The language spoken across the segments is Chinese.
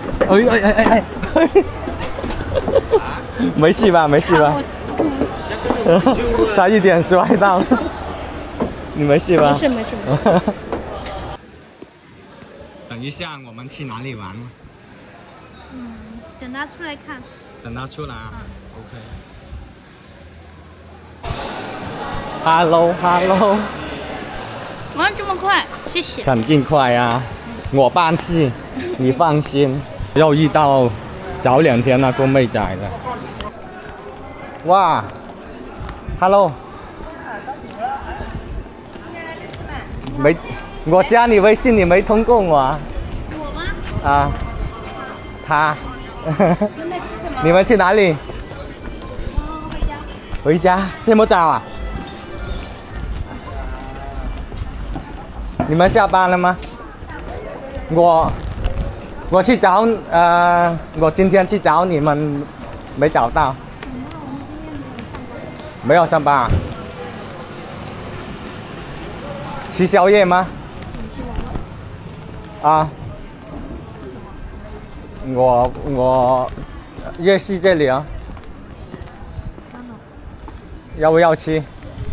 哎，没事吧？没事吧？差一点摔到，你没事吧？ 没事。 等一下，我们去哪里玩？ 等他出来看。 等他出来啊。OK。Hello。 啊，这么快，谢谢。 肯定快啊，我办事，你放心。又遇到早2天那个妹仔了。哇 ，Hello。没，我加你微信，你没通过我啊？ 我吗？ 啊，他。 你们吃什么？ 你们去哪里？ 回家。 回家？这么早啊？你们下班了吗？我去找我今天去找你们，没找到。没有上班啊？吃宵夜吗？啊。我夜市这里啊。要不要吃？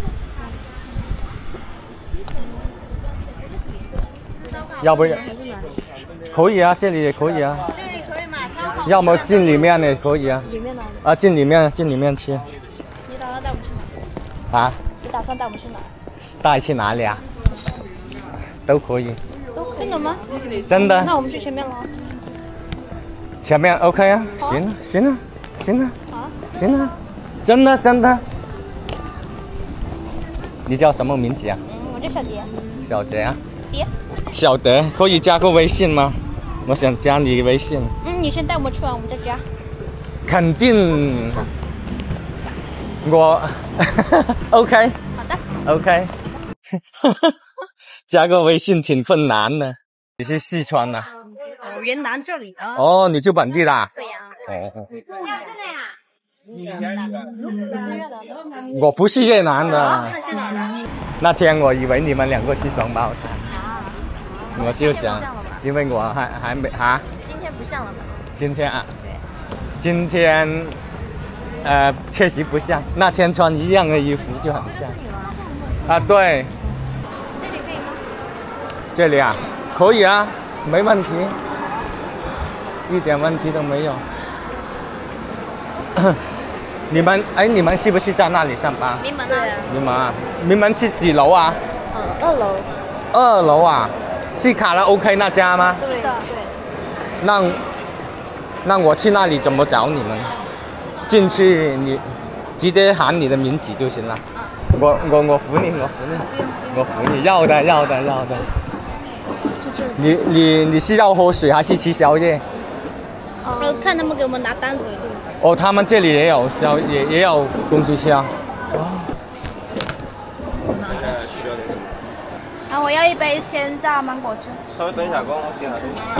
要不要？可以啊，这里也可以啊。 这里可以买烧烤。 要么进里面也可以啊。 里面哪里？ 啊，进里面吃。 你打算带我们去哪？ 啊？ 你打算带我们去哪？ 带去哪里啊？都可以。 真的吗？ 真的。 那我们去前面了。 前面 OK 啊？行啊。行啊。真的。你叫什么名字啊？ 我叫小蝶。 小杰啊。 蝶。 小德，可以加个微信吗？我想加你微信。 你先带我们去玩，我们再加。 肯定。我 OK。 好的。 OK。加个微信挺困难的。你是四川的？ 云南这里的。 哦，你就本地的？ 对呀。 哦。 4月的。 我不是越南的。那天我以为你们2个是双胞胎。我就想，因为我还没啊。 今天不像了吗？ 今天啊？ 对。 今天，确实不像。那天穿一样的衣服就很像。啊，对。 这里可以吗？ 这里啊，可以啊，没问题，一点问题都没有。你们是不是在那里上班？ 名门啊。 你们是几楼啊 ？2楼。 2楼啊？是卡拉 OK 那家吗？ 对的。 那我去那里怎么找你们？进去你直接喊你的名字就行了。我服你，要的。你是要喝水还是吃宵夜？ 看他们给我们拿单子。 哦，他们这里也有也有东西吃啊。 需要点什么？ 啊，我要一杯鲜榨芒果汁。 稍微等一下，我点下东西。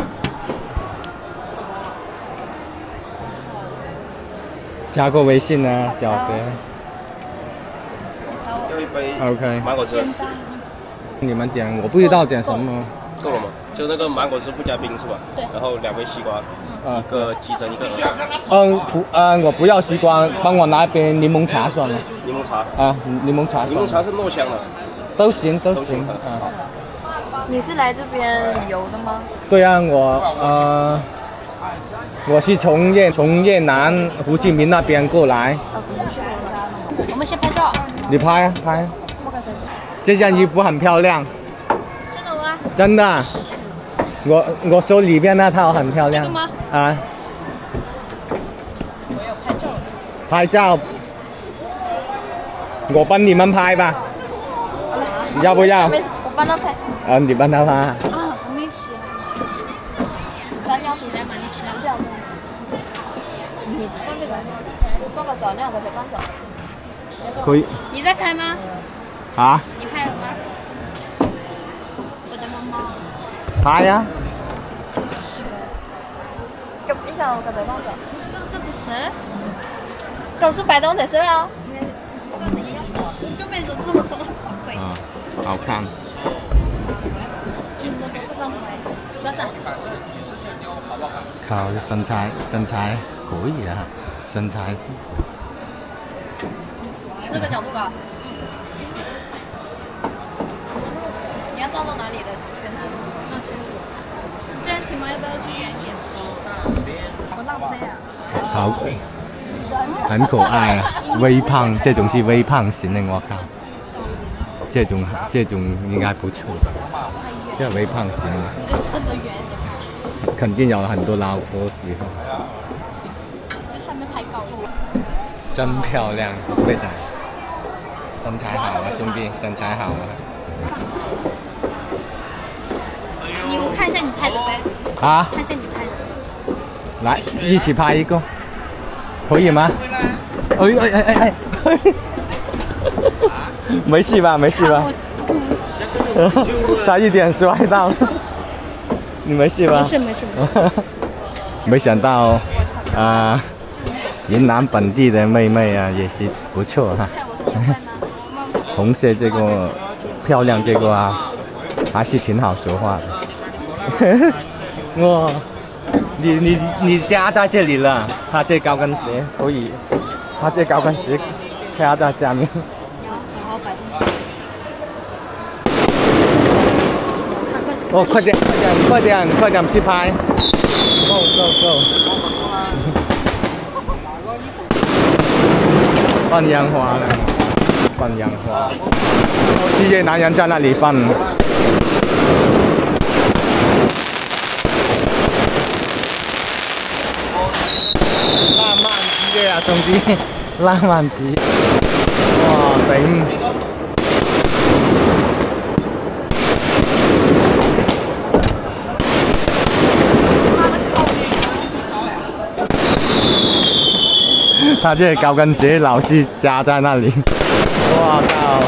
加个微信啊，小哥。 要一杯 OK 芒果汁。 你们点，我不知道点什么。 够了吗？就那个芒果汁不加冰是吧？对。然后2杯西瓜，一个鸡胗，一个鹅。 我不要西瓜，帮我拿一杯柠檬茶算了。 柠檬茶。 啊，柠檬茶。 柠檬茶是糯香的。 都行。 你是来这边旅游的吗？ 对啊，我是从越南胡志明那边过来。 我们先拍照。 你拍啊。这件衣服很漂亮。 真的吗？ 真的。我手里边那套很漂亮。 真的吗？ 啊。 我有拍照。 拍照。我帮你们拍吧。要不要？ 我帮他拍。 你帮他拍。 啊，我没起来。你要起来嘛？你起来这样子。你放这个，放个早亮的再放早。 可以。 你在拍吗？ 啊？ 你拍了吗？我的妈妈。 拍呀。 是呗。咁你想我个地方做？咁子谁？咁是摆动的是吧？根本就这么说。 啊，好看。 靠，身材可以啊，身材。 这个角度高。你要照到哪里的圈子？那圈子。这样行吗？要不要去远一点？我浪费啊。 好，很可爱啊，微胖，这种是微胖型的，我看。这种应该不错，这微胖型的。 你的真的远一点。 肯定有很多老婆喜欢。 这下面拍高了。 真漂亮，队长。身材好啊，兄弟，身材好啊。 我看一下你拍的呗。 啊？ 看一下你拍的。 来，一起拍一个，可以吗？哎。没事吧？没事吧？差一点摔到。你没事吧？ 没事。 没想到，云南本地的妹妹啊，也是不错哈。红色这个漂亮，这个啊，还是挺好说话的。哇，你夹在这里了，他这高跟鞋可以，他这高跟鞋掐在下面。哦，快点去拍 ！Go！ 放烟花了，放烟花！世界男人在那里放。浪漫极啊，兄弟！浪漫极！哇，頂！他这高跟鞋老是夹在那里，哇靠！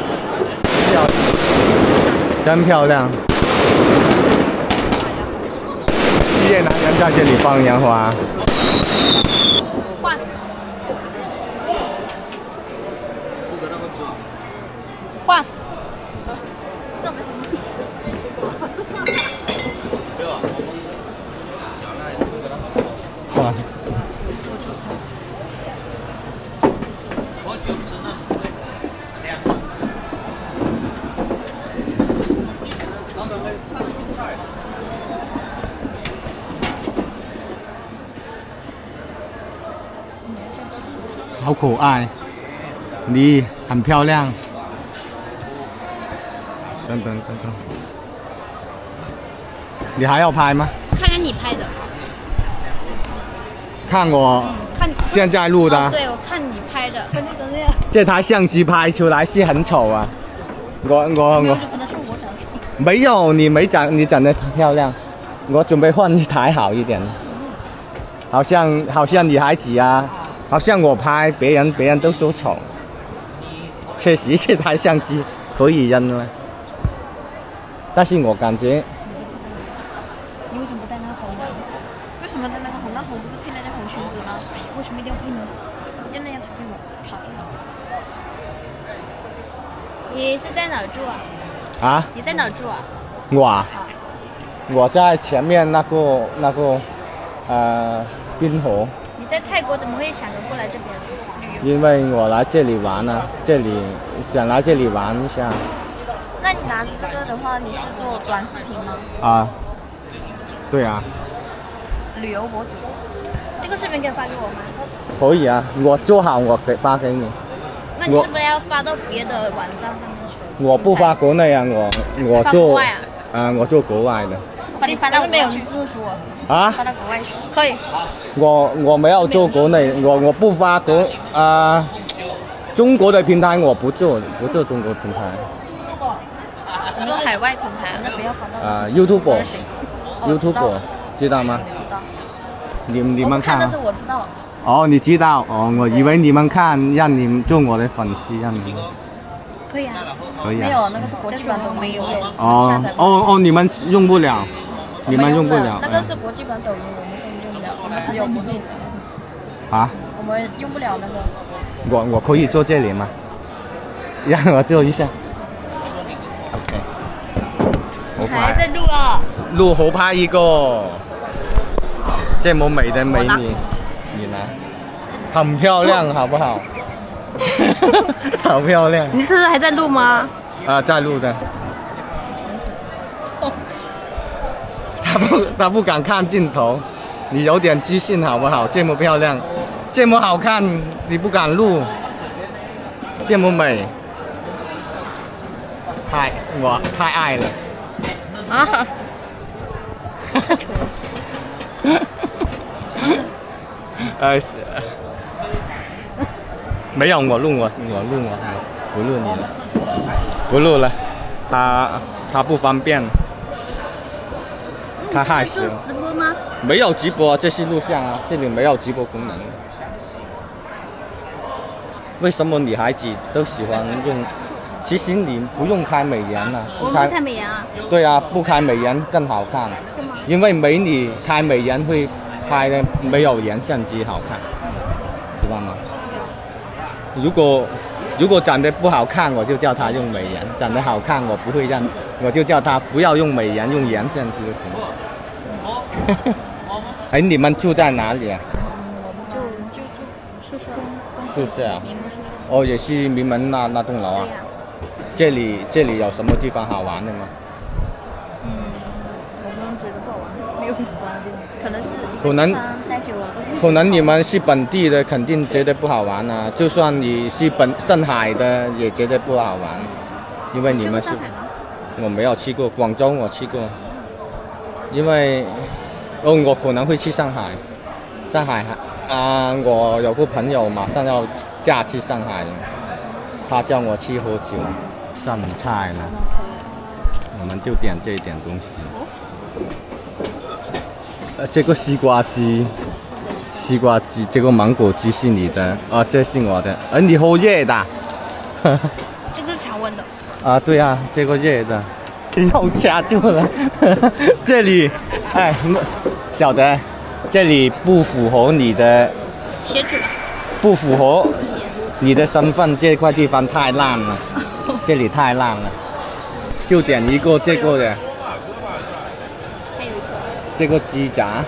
真漂亮！越南人在这里放烟花。 换。 换。好可爱，你很漂亮。等，你还要拍吗？ 看看你拍的。 看我。 看现在录的。 对，我看你拍的。 这台相机拍出来是很丑啊。我。没有，你没长，你长得漂亮。我准备换一台好一点。好像女孩子啊。好像我拍别人都说丑，确实这台相机可以扔了，但是我感觉。 你为什么不戴那个红的？为什么戴那个红？那红不是配那件红裙子吗？为什么一定要配呢？要那样才配吗？卡住了。你是在哪住啊？啊？你在哪住啊？ 我啊，我在前面那个滨河。 你在泰国怎么会想着过来这边旅游？因为我来这里玩啊，想来这里玩一下。 那你拿着这个的话，你是做短视频吗？ 啊，对啊。 旅游博主，这个视频可以发给我吗？ 可以啊，我做好我发给你。 那你是不是要发到别的网站上面去？ 我不发国内啊，我做我做国外的。 把你发到没有你字数啊？ 发到国外去可以。 我没有做国内，我不发中国的平台我不做中国平台。 做海外平台，那不要发到。 YouTube 知道吗？ 知道。 你们看的是我知道。 哦，你知道哦，我以为你们看，让你们做我的粉丝，让你们。 可以啊。 可以啊。 没有，那个是国际版抖音，没有。 哦，你们用不了。你们用不了， 那个是国际版抖音，我们是用不了，我们只有国内的。 啊？ 我们用不了那个。 我可以做这里吗？让我做一下。OK。 还在录啊？ 录好拍一个。 这么美的美女，你拿，很漂亮，好不好？好漂亮。 你是不是还在录吗？ 啊，在录的。他不敢看镜头，你有点自信好不好？这么漂亮，这么好看，你不敢录，这么美，我太爱了。啊！没有，我录我还不录你了，不录了，他不方便。他害羞。 直播吗？ 没有直播，这是录像啊，这里没有直播功能。为什么女孩子都喜欢用？其实你不用开美颜啊。 我不开美颜啊。对啊，不开美颜更好看。因为美女开美颜会拍的没有原相机好看，知道吗？如果长得不好看，我就叫他用美颜；长得好看，我不会让，我就叫他不要用美颜，用原相机就行。哎，你们住在哪里啊？ 就宿舍。 宿舍啊？哦，也是名门那栋楼啊。这里有什么地方好玩的吗？ 我们觉得不好玩，没有玩的地方，可能是待久了。 可能你们是本地的，肯定觉得不好玩啊。就算你是上海的，也觉得不好玩，因为你们是。我没有去过广州，我去过。因为我可能会去上海。上海我有个朋友马上要嫁去上海了，他叫我去喝酒。上菜呢，我们就点这一点东西。这个西瓜鸡，这个芒果鸡是你的啊，这是我的。你喝热的？ 这个是常温的。 啊，对啊，这个热的，肉夹住了。这里，哎，小的，这里不符合你的鞋子， 不符合你的身份，这块地方太烂了，这里太烂了，就点一个这个的。 还有一个。 这个鸡杂，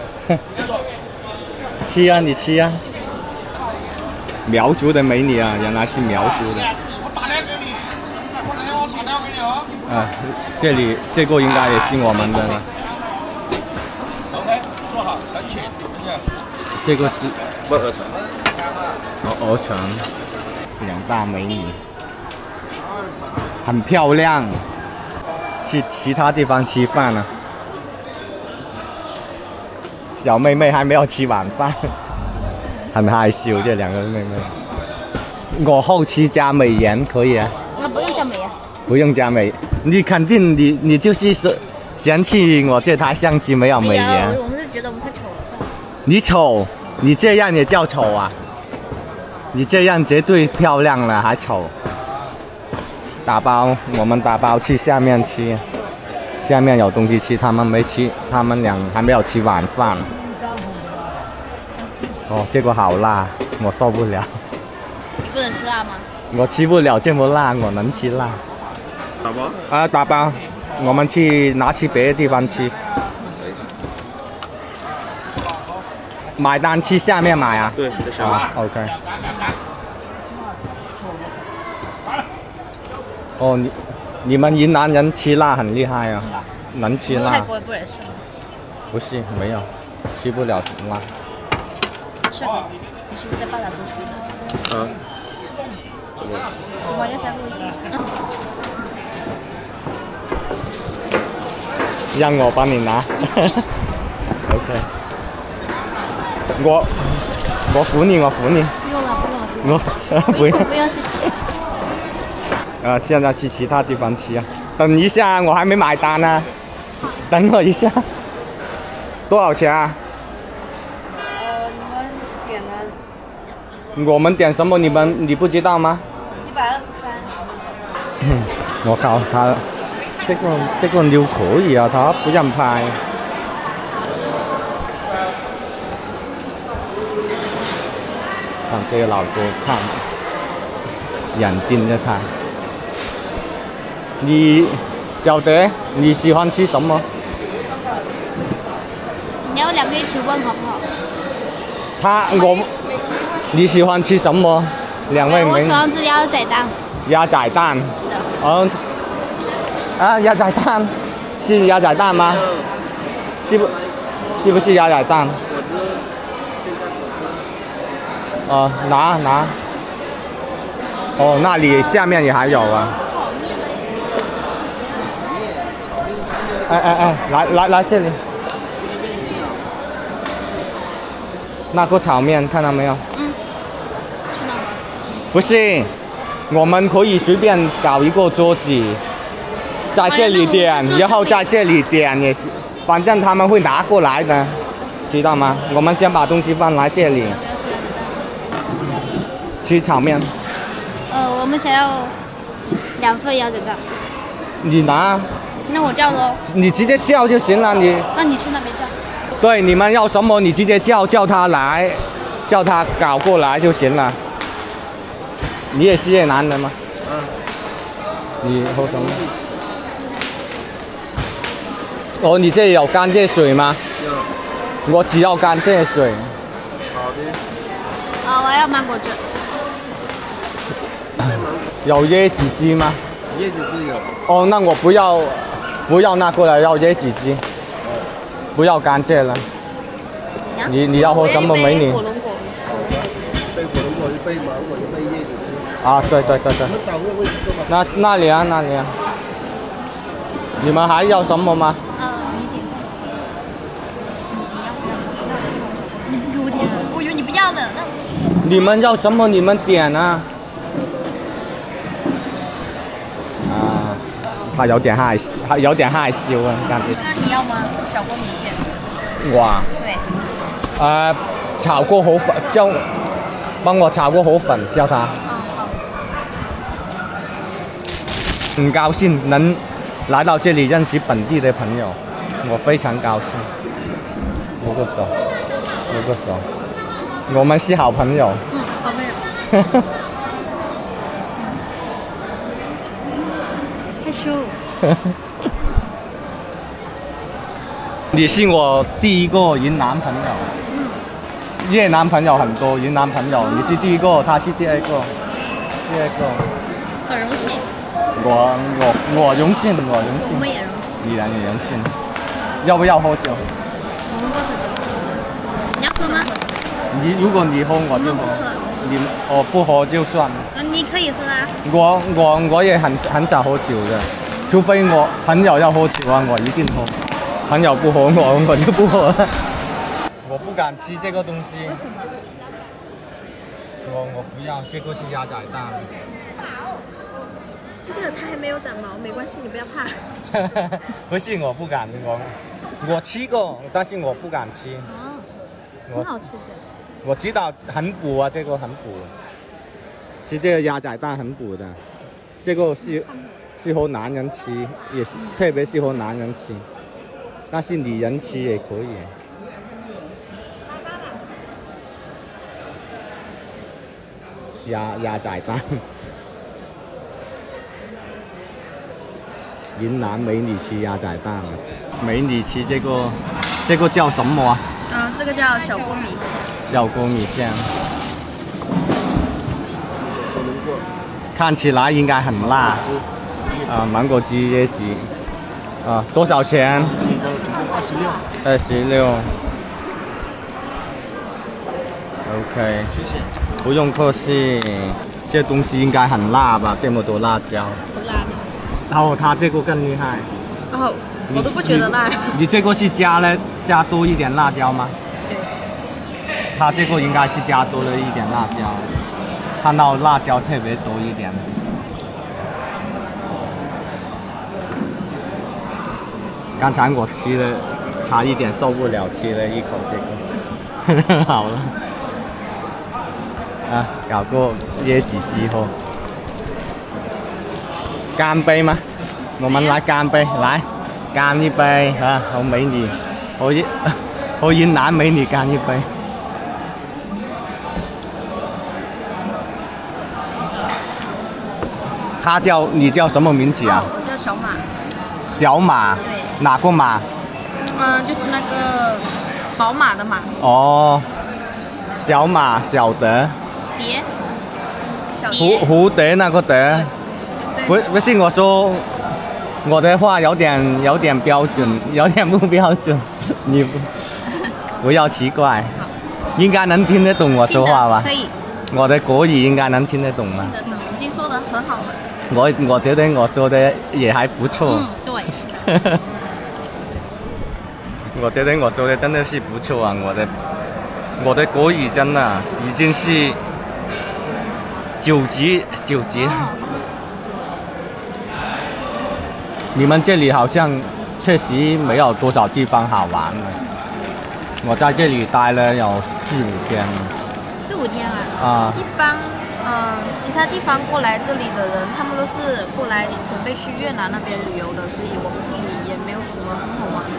吃啊，你吃啊。苗族的美女啊，原来是苗族的。啊，这里这个应该也是我们的了。 OK， 做好，很请。 这个是不鹅肠。 鹅肠，两大美女，很漂亮。去其他地方吃饭呢。小妹妹还没有吃晚饭，很害羞。这两个妹妹，我后期加美颜可以啊？ 那不用加美颜。 不用加美，你肯定你就是嫌弃我这台相机没有美颜。 我们是觉得我们太丑了。 你丑，你这样也叫丑啊？你这样绝对漂亮了，还丑。打包，我们打包去下面吃，下面有东西吃，他们没吃，他们俩还没有吃晚饭。哦，这个好辣，我受不了。 你不能吃辣吗？ 我吃不了这么辣，我能吃辣。 打包？ 啊，打包，我们拿去别的地方吃。买单去下面买啊？ 对，在下面。 OK。哦，你们云南人吃辣很厉害啊，能吃辣。 泰国不也是吗？ 不是，没有，吃不了辣。 帅哥，你是不是在八达通吃的？怎么要加个微信？ 让我帮你拿。OK。我扶你，我扶你。 不用了，不用了， 不用。 不用，谢谢。 现在去其他地方吃啊。等一下，我还没买单呢。等我一下。多少钱啊？ 你们点了。 我们点什么？你不知道吗 ？123。 我靠，他这个妞可以啊，他不让拍。看这个老哥看，眼盯着他。小德，你喜欢吃什么？ 你要2个一起问好不好？ 你喜欢吃什么？两位美女。 我喜欢吃鸭仔蛋。 鸭仔蛋。鸭仔蛋，是鸭仔蛋吗？是不是鸭仔蛋？拿。哦，那里下面也还有啊。来这里。那个炒面看到没有？不是，我们可以随便搞一个桌子，在这里点，然后在这里点也是，反正他们会拿过来的，知道吗？我们先把东西放来这里。吃炒面。 我们想要2份鸭仔蛋。 你拿。 那我叫喽。你直接叫就行了， 那你去那边叫。 对，你们要什么你直接叫他来，叫他搞过来就行了。你也是越南人吗？你喝什么？哦，你这里有甘蔗水吗？有。我只要甘蔗水。 好的。 我要芒果汁。 有椰子汁吗？ 椰子汁有。 哦，那我不要那过来，要椰子汁。不要甘蔗了。你要喝什么美女？ 一杯火龙果，一杯芒果，一杯椰子汁。 对。 我们找个位置坐吧。 那里啊。你们还要什么吗？ 你不给我点啊？我以为你不要呢。 你们要什么你们点啊。他有点害羞啊，感觉。 那你要吗？小锅米线。 哇。 对。 炒过河粉，帮我炒过河粉，叫他。 好。 很高兴能来到这里认识本地的朋友，我非常高兴。握个手。我们是好朋友。 好朋友。害羞。 你是我第一个云南朋友。越南朋友很多，云南朋友你是第一个，他是第二个。 很荣幸。 我荣幸。 我们也荣幸。 依然也荣幸。要不要喝酒？ 我们不喝酒。你要喝吗？ 如果你喝我就喝。我不喝就算了。 你可以喝啊。 我也很少喝酒的，除非我朋友要喝酒啊，我一定喝。朋友不喝我就不喝了。我不敢吃这个东西。 为什么？ 我不要，这个是鸭仔蛋。 这个它还没有长毛，没关系，你不要怕。 不是我不敢，我吃过，但是我不敢吃。 很好吃的。 我知道很补啊，这个很补。吃这个鸭仔蛋很补的，这个适合男人吃，也是特别适合男人吃，但是女人吃也可以。鸭仔蛋，云南美女吃鸭仔蛋，美女吃这个叫什么啊？ 这个叫小锅米线。 小锅米线，看起来应该很辣。芒果汁椰子，多少钱？26。OK， 谢谢。不用客气。这东西应该很辣吧？这么多辣椒。 不辣的。 然后它这个更厉害。 我都不觉得辣。 你这个是加多一点辣椒吗？ 对。 它这个应该是加多了一点辣椒，看到辣椒特别多一点。刚才我吃了，差一点受不了，吃了一口这个，好了。搞个椰子汁喝。干杯吗？我们来干杯，来干一杯啊！和美女，和云南美女干一杯。你叫什么名字啊？ 我叫小马。 小马。 对。 哪个马？ 就是那个宝马的马。 哦。 小马、小德。 蝶。 蝴蝶那个蝶。不是我说，我的话有点标准，有点不标准，你不要奇怪。应该能听得懂我说话吧？ 可以。 我的国语应该能听得懂吗？ 听得懂，已经说得很好了。 我觉得我说的也还不错。 对。 我觉得我说的真的是不错啊！我的国语真的已经是9级。你们这里好像确实没有多少地方好玩了。我在这里待了有4、5天。 4、5天啊？一般其他地方过来这里的人，他们都是过来准备去越南那边旅游的，所以我们这里也没有什么很好玩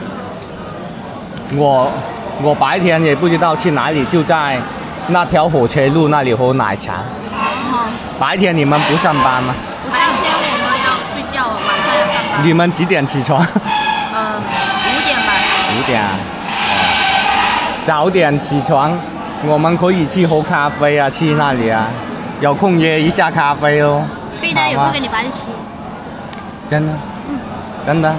的。我白天也不知道去哪里，就在那条火车路那里喝奶茶。白天你们不上班吗？ 白天我们要睡觉，晚上要上班。 你们几点起床？5 点吧。 5点。早点起床，我们可以去喝咖啡啊，去那里啊，有空约一下咖啡哦。 可以的，有空跟你发一起。 真的？真的？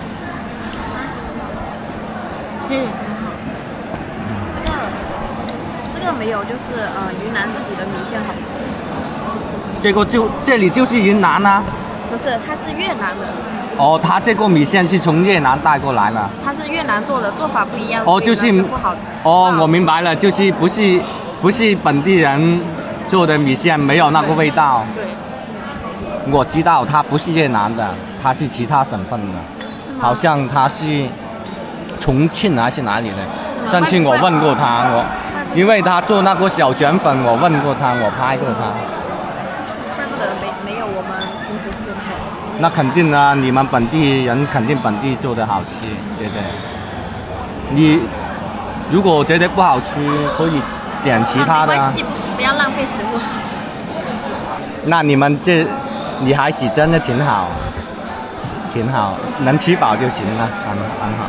谢谢，真好。这个没有，就是云南自己的米线好吃。 这里就是云南啊？ 不是，它是越南的。 哦，它这个米线是从越南带过来的。它是越南做的，做法不一样。 就是不好。 我明白了，就是不是本地人做的米线，没有那个味道。 对。 我知道它不是越南的，它是其他省份的。 是吗？ 好像它是重庆还是哪里的？上次我问过他，因为他做那个小卷粉，我问过他，我拍过他。 怪不得没有我们平时吃的好吃。 那肯定啊，你们本地人肯定本地做的好吃，对不对？你如果觉得不好吃，可以点其他的。 没关系，不要浪费食物。 那你们这女孩子真的挺好，挺好，能吃饱就行了，很好。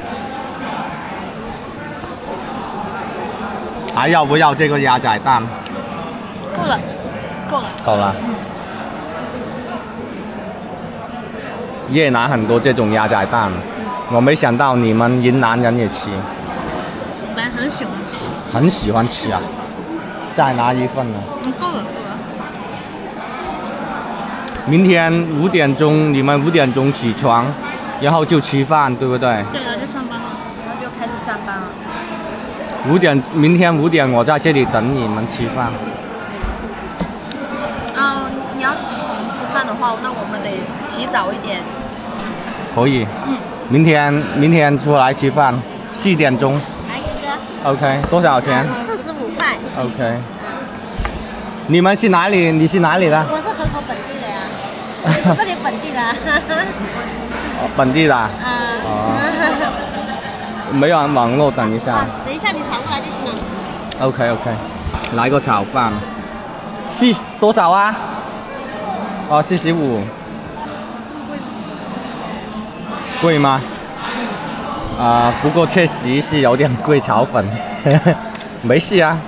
还要不要这个鸭仔蛋？ 够了，够了。 够了。越南很多这种鸭仔蛋，我没想到你们云南人也吃。 我很喜欢吃。 很喜欢吃啊！再拿一份呢。 够了。 明天5点钟，你们5点钟起床，然后就吃饭，对不对？ 对，然后就上班了，然后就开始上班了。 明天5点，我在这里等你们吃饭。 你要请我们吃饭的话，那我们得起早一点。 可以。明天出来吃饭，4点钟。 来一个。 OK， 多少钱 ？45块。 OK。你们是哪里？你是哪里的？ 我是河口本地的呀。这里本地的。 本地的。没有网络，等一下。 等一下你扫过来就行了。 OK， 来个炒饭，是多少啊？45。这么贵吗？不过确实是有点贵，炒粉。没事啊。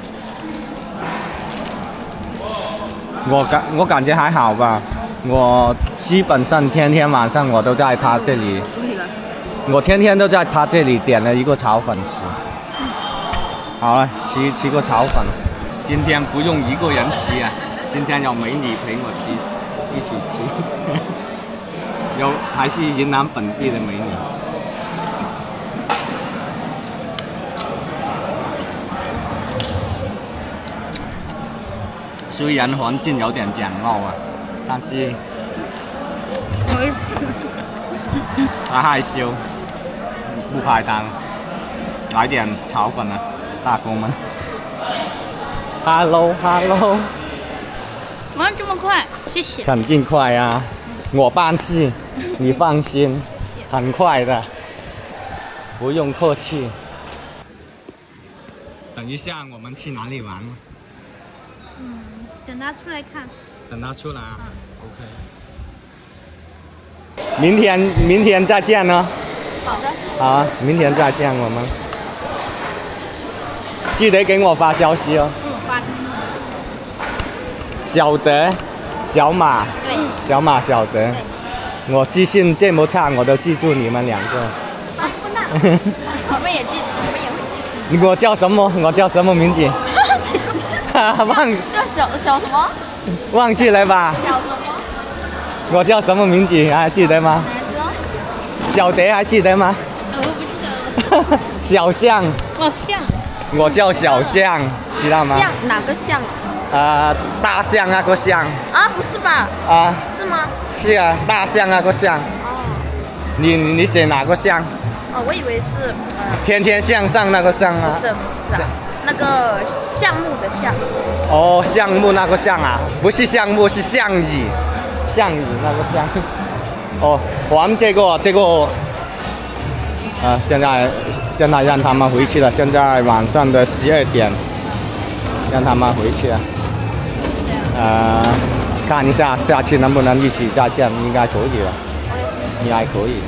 我感觉还好吧。我基本上天天晚上我都在他这里。我天天都在他这里点了一个炒粉吃。好了，吃个炒粉。今天不用一个人吃啊，今天有美女陪我吃，一起吃。还是云南本地的美女。虽然环境有点简陋啊，但是他害羞。不排单，来点炒粉啊，大哥们。Hello， 哇，这么快，谢谢。 肯定快啊，我办事，你放心，很快的，不用客气。等一下，我们去哪里玩？ 等他出来看。 等他出来啊。OK。明天再见呢。 好的。 好啊，明天再见，我们。 记得给我发消息哦。 发。 小德、小马。 对。 小马、小德。我记性这么差，我都记住你们2个。 啊，不那。我们也会记住。 我叫什么？我叫什么名字？忘。 叫小什么？ 忘记了吧？ 小什么？ 我叫什么名字？还记得吗？小德还记得吗？ 我不记得了。 小象。 哦，象。 我叫小象，知道吗？ 象哪个象？ 大象那个象。 啊，不是吧？ 啊。 是吗？ 是啊，大象那个象。 哦。 你写哪个象？ 哦，我以为是天天向上那个象啊。 不是啊，那个项目的项。 哦，项目那个项啊，不是项目，是项羽。项羽那个项。哦，还这个。现在让他们回去了。现在晚上的12点，让他们回去了。看一下下次能不能一起再见，应该可以了，应该可以。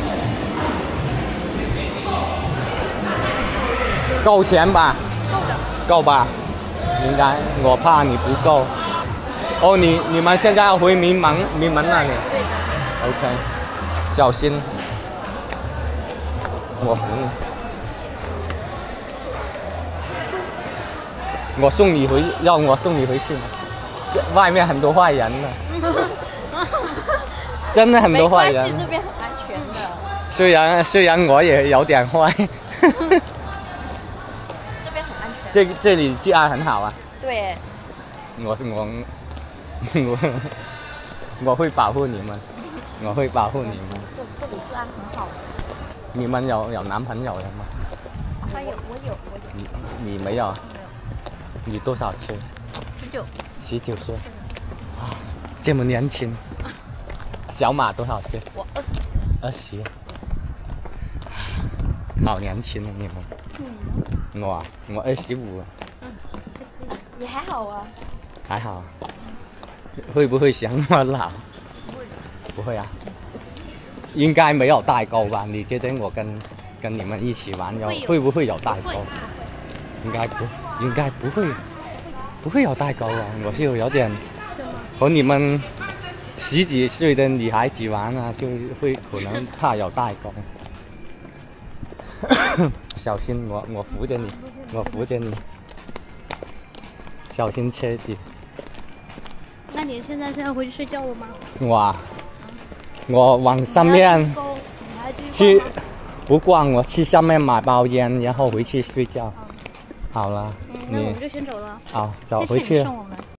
够钱吧？ 够的。 够吧？应该，我怕你不够。哦，你们现在要回名门那里？ 对。 OK， 小心。我服你。我送你回，要我送你回去吗？外面很多坏人呢。真的很多坏人。 没关系，这边很安全的。 虽然我也有点坏。 这边很安全。 这里治安很好啊。 对。 我会保护你们，我会保护你们。 这里治安很好。 你们有男朋友了吗？ 我有。 你没有？你多少岁？19岁。啊，这么年轻。小马多少岁？ 我 20。好年轻啊你们。我25了。 也还好啊。 还好。会不会嫌我老？不会啊。应该没有代沟吧？你觉得我跟你们一起玩会不会有代沟？应该不会有代沟啊！我是有点和你们10几岁的女孩子玩啊，就会可能怕有代沟。小心，我扶着你，我扶着你，小心车子。 那你现在是要回去睡觉了吗？ 我往上面去，不逛，我去上面买包烟，然后回去睡觉。好了， 那我们就先走了。 好，走回去。 送我们。